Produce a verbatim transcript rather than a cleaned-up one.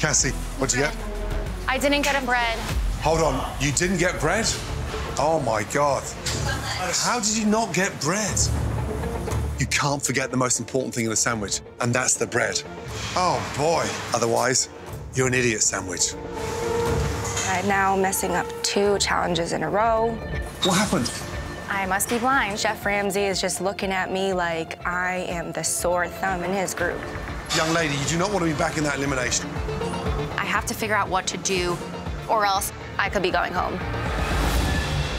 Cassie, what'd you get? I didn't get a bread. Hold on, you didn't get bread? Oh, my God. How did you not get bread? You can't forget the most important thing in a sandwich, and that's the bread. Oh, boy. Otherwise, you're an idiot sandwich. I'm now messing up two challenges in a row. What happened? I must be blind. Chef Ramsay is just looking at me like I am the sore thumb in his group. Young lady, you do not want to be back in that elimination. I have to figure out what to do, or else I could be going home.